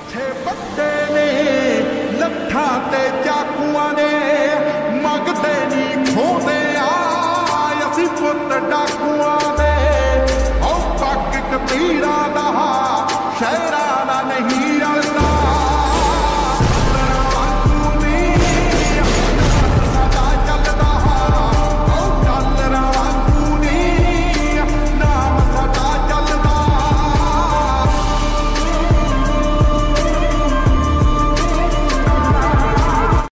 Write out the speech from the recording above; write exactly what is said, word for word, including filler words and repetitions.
ਹੱਥੇ ਵੱਡੇ ਨੇ ਲੱਠਾਂ ਤੇ ਚਾਕੂਆਂ ਨੇ ਮੰਗਦੇ ਨਹੀਂ ਖੋਦੇ ਆ ਅਸੀਂ ਪੁੱਤ ਡਾਕੂਆਂ ਦੇ ਉਹ ਪੱਕ ਕਤੀਰਾ